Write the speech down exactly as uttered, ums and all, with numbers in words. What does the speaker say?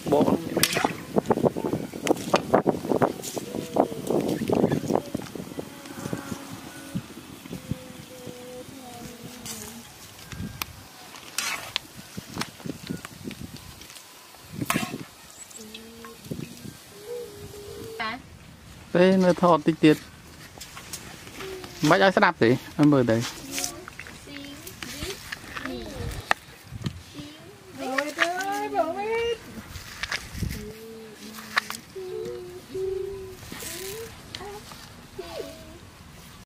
bộ thế nó thọ tích tiết mấy ai sẽ đạp gì em mời đấy